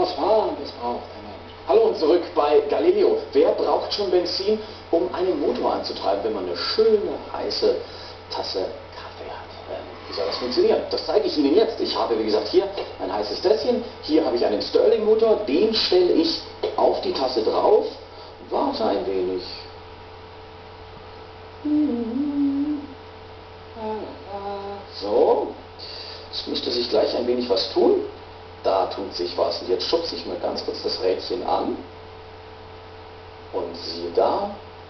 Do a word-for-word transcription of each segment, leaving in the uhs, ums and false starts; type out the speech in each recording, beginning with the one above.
fahren, das braucht ein Mensch. Hallo und zurück bei Galileo. Wer braucht schon Benzin, um einen Motor anzutreiben, wenn man eine schöne, heiße Tasse Kaffee hat? Ähm, wie soll das funktionieren? Das zeige ich Ihnen jetzt. Ich habe, wie gesagt, hier ein heißes Tässchen. Hier habe ich einen Stirling-Motor. Den stelle ich auf die Tasse drauf. Warte ein wenig. So. Jetzt müsste sich gleich ein wenig was tun. Da tut sich was. Und jetzt schubse ich mal ganz kurz das Rädchen an. Und siehe da,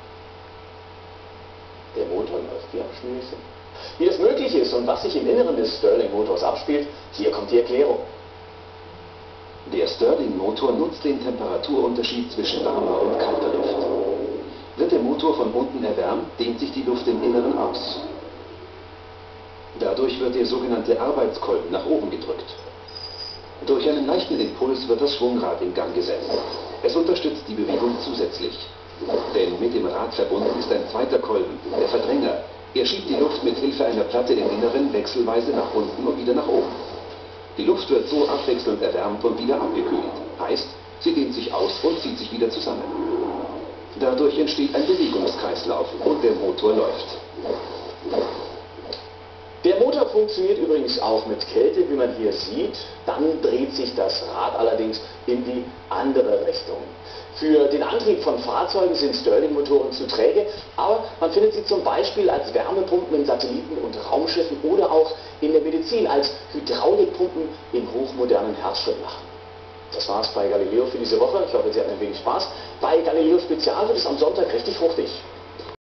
der Motor läuft wie am Schnürchen. Wie das möglich ist und was sich im Inneren des Stirling-Motors abspielt, hier kommt die Erklärung. Der Stirling-Motor nutzt den Temperaturunterschied zwischen warmer und kalter Luft. Wird der Motor von unten erwärmt, dehnt sich die Luft im Inneren aus. Dadurch wird der sogenannte Arbeitskolben nach oben gedrückt. Durch einen leichten Impuls wird das Schwungrad in Gang gesetzt. Es unterstützt die Bewegung zusätzlich. Denn mit dem Rad verbunden ist ein zweiter Kolben, der Verdränger. Er schiebt die Luft mit Hilfe einer Platte im Inneren wechselweise nach unten und wieder nach oben. Die Luft wird so abwechselnd erwärmt und wieder abgekühlt. Heißt, sie dehnt sich aus und zieht sich wieder zusammen. Dadurch entsteht ein Bewegungskreislauf und der Motor läuft. Der Motor funktioniert übrigens auch mit Kälte, wie man hier sieht. Dann dreht sich das Rad allerdings in die andere Richtung. Für den Antrieb von Fahrzeugen sind Stirling-Motoren zu träge, aber man findet sie zum Beispiel als Wärmepumpen in Satelliten- und Raumschiffen oder auch in der Medizin als Hydraulikpumpen in hochmodernen Herzschrittmachen. Das war's bei Galileo für diese Woche. Ich hoffe, Sie hatten ein wenig Spaß. Bei Galileo Spezial wird es am Sonntag richtig fruchtig.